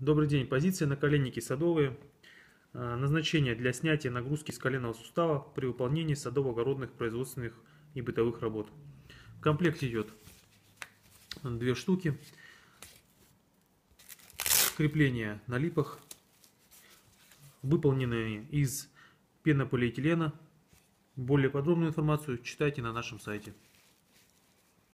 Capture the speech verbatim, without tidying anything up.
Добрый день. Позиции наколенники садовые. Назначение для снятия нагрузки с коленного сустава при выполнении садово-огородных производственных и бытовых работ. В комплекте идет две штуки. Крепления на липах, выполненные из пенополиэтилена. Более подробную информацию читайте на нашем сайте.